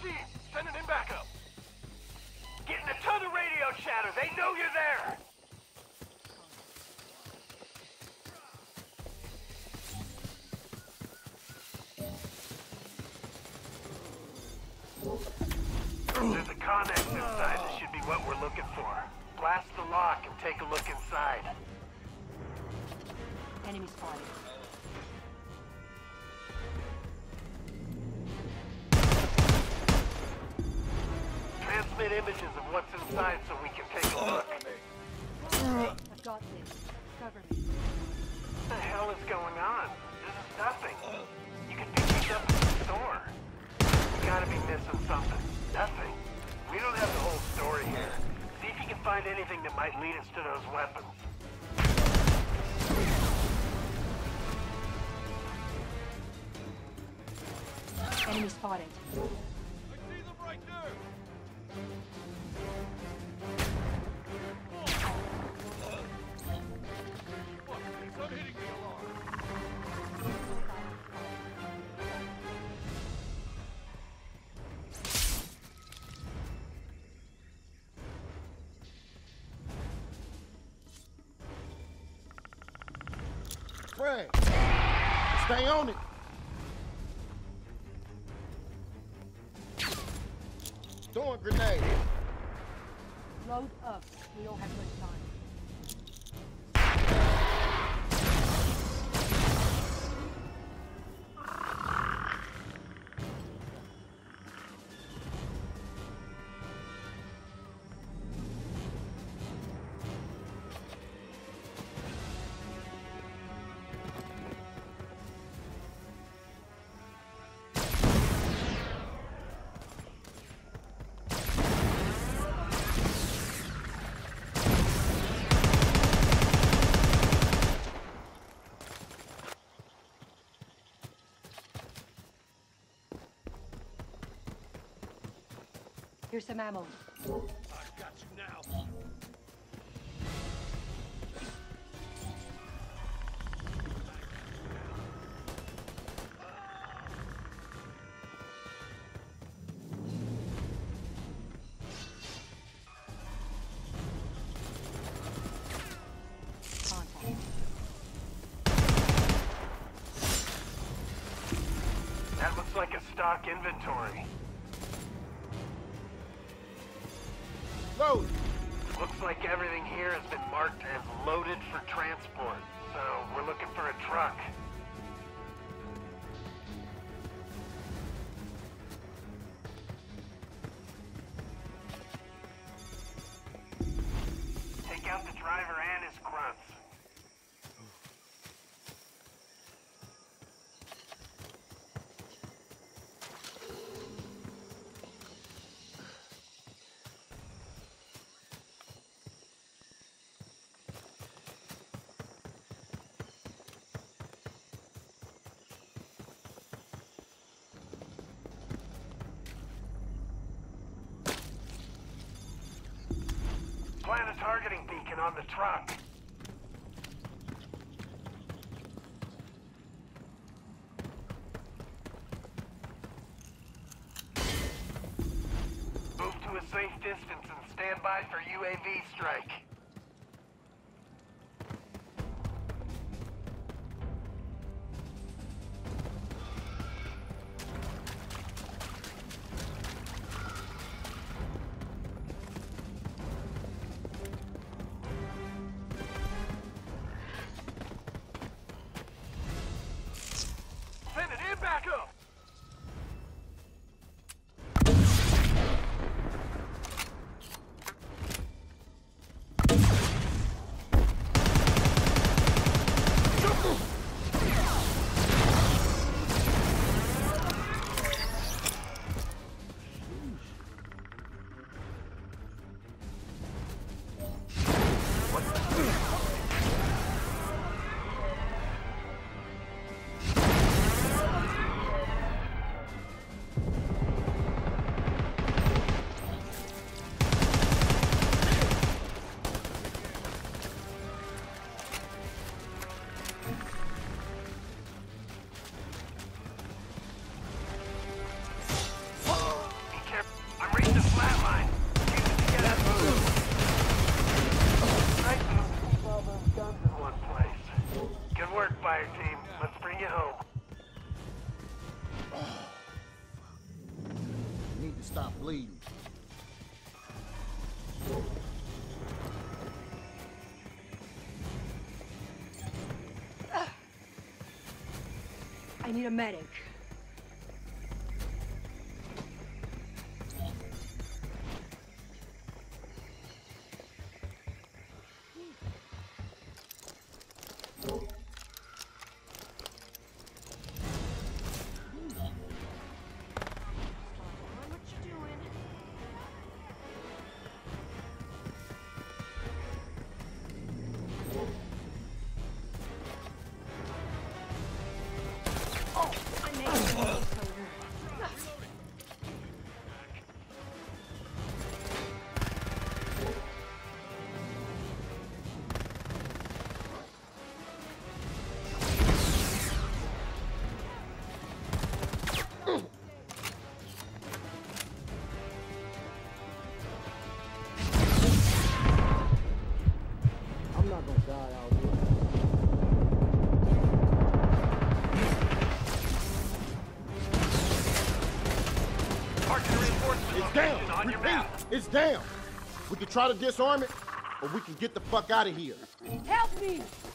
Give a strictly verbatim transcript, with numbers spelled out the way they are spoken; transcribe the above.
Received. Sending in backup. Getting a ton of radio chatter. They know you're there. There's a connex inside. This should be what we're looking for. Blast the lock and take a look inside. Enemy spotted. Transmit images of what's inside so we can take a look. I've got this. Cover me. What the hell is going on? This is nothing. You can pick these up at the store. You gotta be missing something. Nothing. We don't have the whole story here. See if you can find anything that might lead us to those weapons. Enemy spotted. I see them right there! What? Stop hitting the alarm! Fred, stay on it. Throwing grenade. Load up. We don't have much time. Here's some ammo. I got you now! Contact. That looks like a stock inventory. Load. Looks like everything here has been marked as loaded for transport. So we're looking for a truck. Take out the driver and his grunts. Plant a targeting beacon on the truck. Move to a safe distance and stand by for U A V strike. Sending in backup! stop bleeding. I need a medic. I'm not gonna die out here. Marking reinforcement It's location down. on your Repeat, map. it's down. We can try to disarm it, or we can get the fuck out of here. Help me!